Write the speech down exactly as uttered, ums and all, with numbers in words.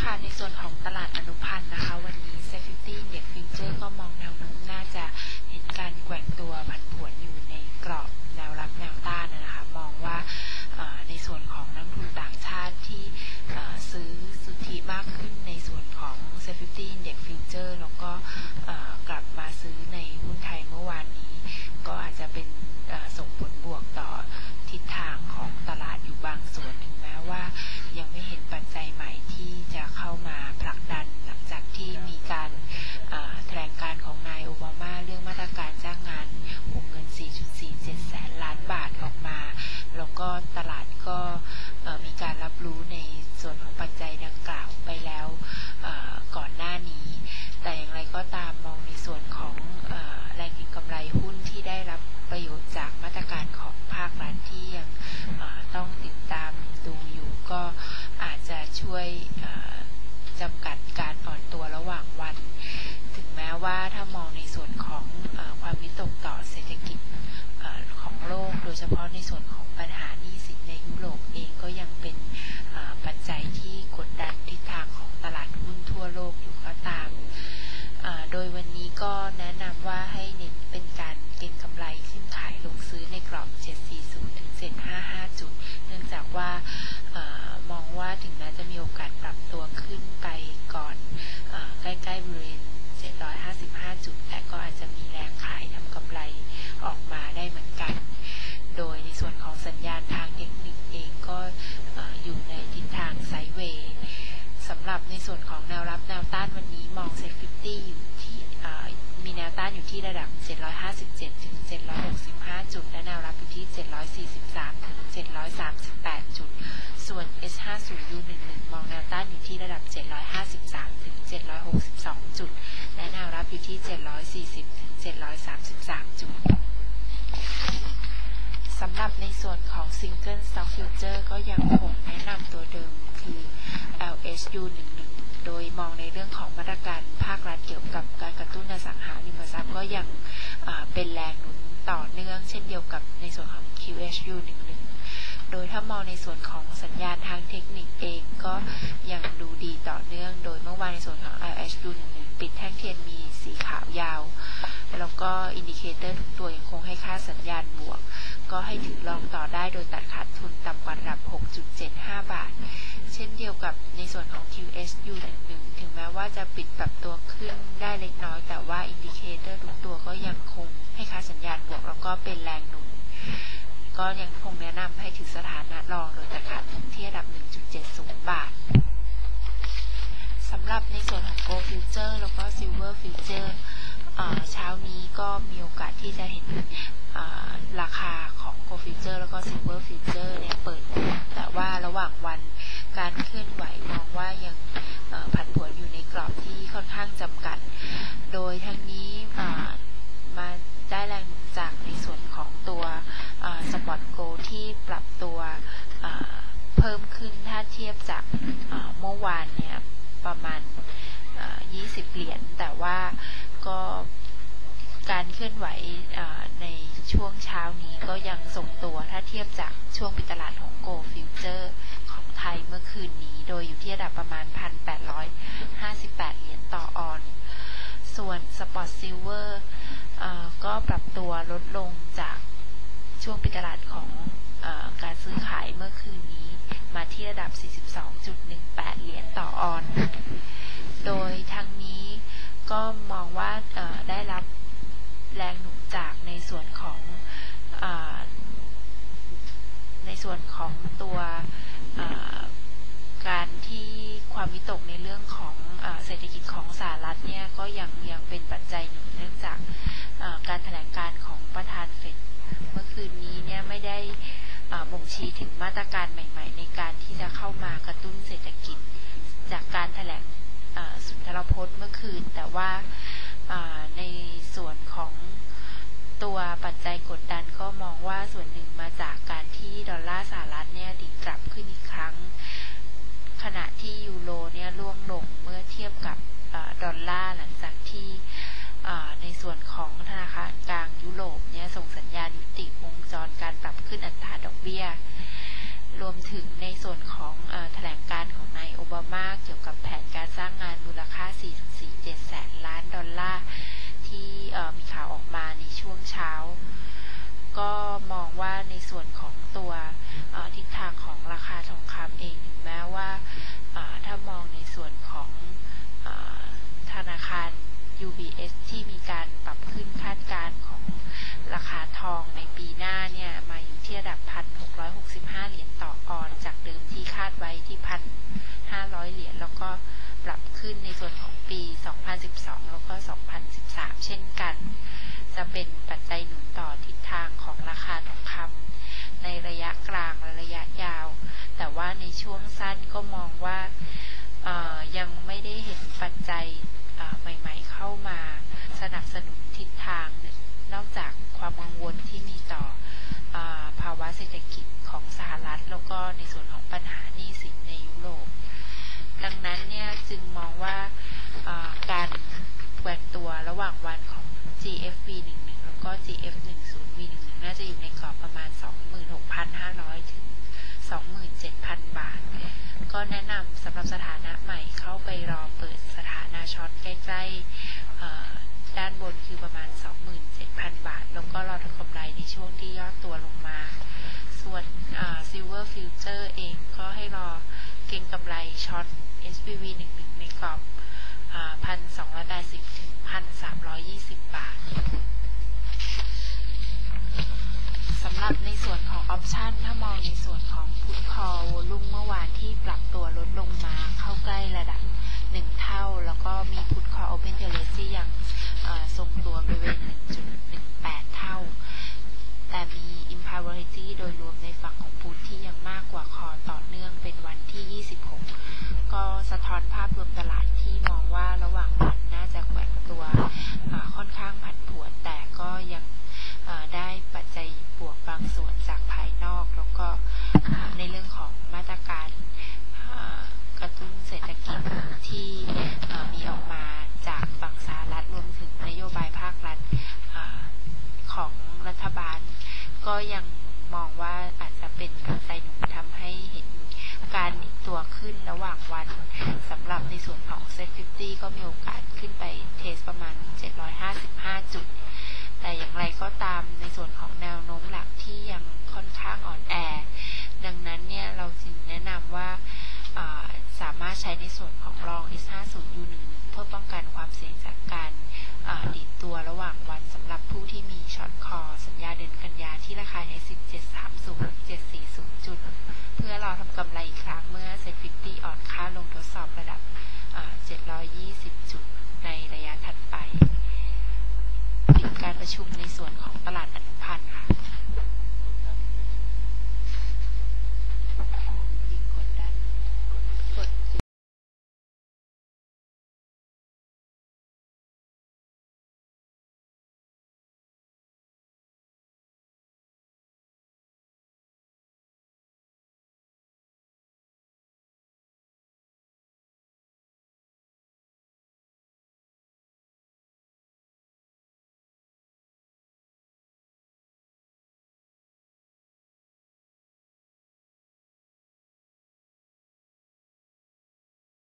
ค่ะในส่วนของตลาดอนุพันธ์นะคะวันนี้ เซฟ ห้าสิบ Index Future ก็มองแนวโน้มน่าจะเห็นการแกว่งตัวผันผวนอยู่ในกรอบแนวรับแนวต้านนะคะมองว่าในส่วนของนักทุนต่างชาติที่ซื้อสุทธิมากขึ้นในส่วนของ เซฟ ห้าสิบ Index Future แล้วก็กลับมาซื้อในหุ้นไทยเมื่อวานนี้ก็อาจจะเป็นส่งผลบวกต่อทิศทางของตลาดอยู่บางส่วนถึงแม้ว่ายังไม่เห็นปัจจัยใหม่ที่จะเข้ามาผลักดันหลังจากที่มีการแถลงการของนายโอบามาเรื่องมาตรการจ้างงานวงเงิน สี่จุดสี่เจ็ด แสนล้านบาทออกมาแล้วก็ตลาดก็มีการรับรู้ในส่วนของปัจจัยดังกล่าวไปแล้วก่อนหน้านี้แต่อย่างไรก็ตามมองในส่วนของแรงเก็งกำไรหุ้นที่ได้รับประโยชน์จากมาตรการของภาครัฐที่ยังต้องติดตามดูอยู่ก็อาจจะช่วยจำกัดการอ่อนตัวระหว่างวันถึงแม้ว่าถ้ามองในส่วนของความวิตกต่อเศรษฐกิจของโลกโดยเฉพาะในส่วนของปัญหาหนี้สินในยุโรปเองก็ยังเป็นปัจจัยที่กดดันทิศทางของตลาดหุ้นทั่วโลกอยู่ก็ตามโดยวันนี้ก็แนะนำว่าให้เน้นเป็นการเก็งกำไรขึ้นขายลงซื้อในกรอบเจ็ดร้อยสี่สิบถึงเจ็ดร้อยห้าสิบห้าจุดเนื่องจากว่ามองว่าถึงแม้จะมีโอกาสปรับตัวขึ้นไปก่อนใกล้ๆบริเวณเจ็ดร้อยห้าสิบห้าจุดแต่ก็อาจจะมีแรงขายทำกำไรออกมาได้เหมือนกันโดยในส่วนของสัญญาณทางเทคนิคเองก็อยู่ในทิศทางไซด์เวย์สำหรับในส่วนของแนวรับแนวต้านวันนี้มอง เซฟ ห้าสิบ อยู่ที่มีแนวต้านอยู่ที่ระดับเจ็ดร้อยห้าสิบเจ็ดถึงเจ็ดร้อยหกสิบห้าจุดและแนวรับอยู่ที่เจ็ดร้อยสี่สิบสามถึงเจ็ดร้อยสามสิบแปดจุดส่วน เอส ห้าสิบ ยู สิบเอ็ด มองแนวต้านอยู่ที่ระดับเจ็ดร้อยห้าสิบสามถึงเจ็ดร้อยหกสิบสองจุดและแนวรับอยู่ที่เจ็ดร้อยสี่สิบถึงเจ็ดร้อยสามสิบสามจุดสำหรับในส่วนของ Single Stock Future ก็ยังคงแนะนำตัวเดิมคือ แอล เอส ยู สิบเอ็ด โดยมองในเรื่องของมาตรการภาครัฐเกี่ยวกับการกระตุ้นอสังหาริมทรัพย์ก็ยังเป็นแรงหนุนต่อเนื่องเช่นเดียวกับในส่วนของ คิว เอช ยู สิบเอ็ด โดยถ้ามองในส่วนของสัญญาณทางเทคนิคเองก็ยังดูดีต่อเนื่องโดยเมื่อวานในส่วนของ แอล เอส ยู สิบเอ็ด ปิดแท่งเทียนมีสีขาวยาวแล้วก็อินดิเคเตอร์ทุกตัวยังคงให้ค่าสัญญาณบวกก็ให้ถือลองต่อได้โดยตัดขาดทุนต่ำกว่าระดับ หกจุดเจ็ดห้า บาทเช่นเดียวกับในส่วนของ คิว เอส ยู สิบเอ็ด ถึงแม้ว่าจะปิดปรับตัวขึ้นได้เล็กน้อยแต่ว่าอินดิเคเตอร์ทุกตัวก็ยังคงให้ค่าสัญญาณบวกแล้วก็เป็นแรงหนุนก็ยังคงแนะนำให้ถือสถานะรองโดยตัดขาดทุนที่ระดับ หนึ่งจุดเจ็ดศูนย์ บาทสำหรับในส่วนของ Gold Future แล้วก็ Silver Future เช้านี้ก็มีโอกาสที่จะเห็นราคาของ Gold Future แล้วก็ Silver Future เนี่ยเปิดแต่ว่าระหว่างวันการเคลื่อนไหวมองว่ายังผันผวนอยู่ในกรอบที่ค่อนข้างจำกัดโดยทั้งนี้มาได้แรงหนุนจากในส่วนของตัวสปอตโกลด์ที่ปรับตัวเพิ่มขึ้นถ้าเทียบจากเมื่อวานเนี่ยประมาณยี่สิบเหรียญแต่ว่าก็การเคลื่อนไหวในช่วงเช้านี้ก็ยังทรงตัวถ้าเทียบจากช่วงปิดตลาดของ Gold Future ของไทยเมื่อคืนนี้โดยอยู่ที่ระดับประมาณ หนึ่งพันแปดร้อยห้าสิบแปด เหรียญต่อออนซ์ส่วน Spot Silver ก็ปรับตัวลดลงจากช่วงปิดตลาดของการซื้อขายเมื่อคืนนี้มาที่ระดับ สี่สิบสองจุดหนึ่งแปด เหรียญต่อออนซ์โดยทางนี้ก็มองว่าได้รับแรงหนุนจากในส่วนของในส่วนของตัวการที่ความวิตกในเรื่องของเศรษฐกิจของสหรัฐเนี่ยก็ยังยังเป็นปัจจัยหนุนเนื่องจากการแถลงการของประธานเฟดเมื่อคืนนี้เนี่ยไม่ได้บ่งชี้ถึงมาตรการใหม่ๆในการที่จะเข้ามากระตุ้นเศรษฐกิจจากการแถลงสุนทรพจน์เมื่อคืนแต่ว่าในส่วนของตัวปัจจัยกดดันก็มองว่าส่วนหนึ่งมาจากการที่ดอลลาร์สหรัฐเนี่ยดิ่งกลับขึ้นอีกครั้งขณะที่ยูโรเนี่ยร่วงลงเมื่อเทียบกับดอลลาร์หลังจากที่ในส่วนของธนาคารกลางยุโรปเนี่ยส่งสัญญาณยุติวงจรการปรับขึ้นอัตราดอกเบี้ยรวมถึงในส่วนของแถลงการของนายโอบามากเกี่ยวกับแผนการสร้างงานมูลค่า สี่จุดสี่เจ็ด แสนล้านดอลลาร์ที่มีข่าวออกมาในช่วงเช้าก็มองว่าในส่วนของตัวทิศทางของราคาทองคำเองถึงแม้ว่าถ้ามองในส่วนของธนาคาร ยู บี เอส ที่มีการปรับขึ้นคาดการณ์ของราคาทองในปีหน้าเนี่ยมาอยู่ที่ระดับ หนึ่งพันหกร้อยหกสิบห้า เหรียญต่อออนซ์จากเดิมที่คาดไว้ที่ หนึ่งพันห้าร้อย เหรียญแล้วก็ปรับขึ้นในส่วนของปี สองพันสิบสอง แล้วก็ สองพันสิบสาม เช่นกันจะเป็นปัจจัยหนุนต่อทิศทางของราคาทองคำในระยะกลางและระยะยาวแต่ว่าในช่วงสั้นก็มองว่ายังไม่ได้เห็นปัจจัยใหม่ๆเข้ามาสนับสนุนทิศทางนอกจากความกังวลที่มีต่อภาวะเศรษฐกิจของสหรัฐแล้วก็ในส่วนของปัญหาหนี้สินในยุโรปดังนั้นเนี่ยจึงมองว่าการแกว่งตัวระหว่างวันของ จี เอฟ วี สิบเอ็ด แล้วก็ จี เอฟ สิบ วี สิบเอ็ด น่าจะอยู่ในกรอบประมาณ สองหมื่นหกพันห้าร้อย ถึง สองหมื่นเจ็ดพัน บาทก็แนะนำสำหรับสถานะใหม่เข้าไปรอเปิดสถานะช็อตใกล้ๆด้านบนคือประมาณ สองหมื่นเจ็ดพัน บาทแล้วก็รอทำกำไรในช่วงที่ย่อตัวลงมาส่วน Silver Future เองก็ให้รอเก็งกำไรช็อต เอส พี วี สิบเอ็ด ในกรอบ หนึ่งพันสองร้อยแปดสิบ ถึง หนึ่งพันสามร้อยยี่สิบ บาทสำหรับในส่วนของออปชันถ้ามองในส่วนของพุทคอลวอลุ่มเมื่อวานที่ปรับตัวลดลงมาเข้าใกล้ระดับหนึ่งเท่าแล้วก็มีพุทคอลโอเพนเทเลสที่ยังทรงตัวบริเวณ หนึ่งจุดหนึ่งแปด เท่าแต่มี imparity โดยรวมในฝั่งของพุทที่ยังมากกว่าคอต่อเนื่องเป็นวันที่ยี่สิบหกก็สะท้อนภาพรวมตลาดที่มองว่าระหว่างวันน่าจะแกว่งตัวค่อนข้างผันผวนแต่ก็ยังได้ปัจจัยบวกบางส่วนจากภายนอกแล้วก็ในเรื่องของมาตรการกระตุ้นเศรษฐกิจที่มีออกมาจากฝั่งสหรัฐรวมถึงนโยบายภาครัฐของรัฐบาลก็ยังมองว่าอาจจะเป็นปัจจัยหนุนทำให้เห็นการหนีตัวขึ้นระหว่างวันสำหรับในส่วนของ เซ็ต ห้าสิบ ก็มีโอกาสขึ้นไปเทสประมาณเจ็ดร้อยห้าสิบห้าจุดแต่อย่างไรก็ตามในส่วนของแนวโน้มหลักที่ยังค่อนข้างอ่อนแอดังนั้นเนี่ยเราจึงแนะนำว่าสามารถใช้ในส่วนของรอง เอส ห้าสิบ ยู สิบเอ็ด เพื่อป้องกันความเสี่ยงจากการดีดตัวระหว่างวันสำหรับผู้ที่มีช็อตคอสัญญาเดือนกันยาที่ราคาใน สิบเจ็ดสามสิบ เจ็ดสี่สิบ จุดเพื่อรอทำกำไรอีกครั้งเมื่อ เซ็ต ห้าสิบ อ่อนค่าลงทดสอบระดับเจ็ดร้อยยี่สิบ จุดในระยะถัดไปปิดการประชุมในส่วนของตลาดอนุพันธ์ค่ะ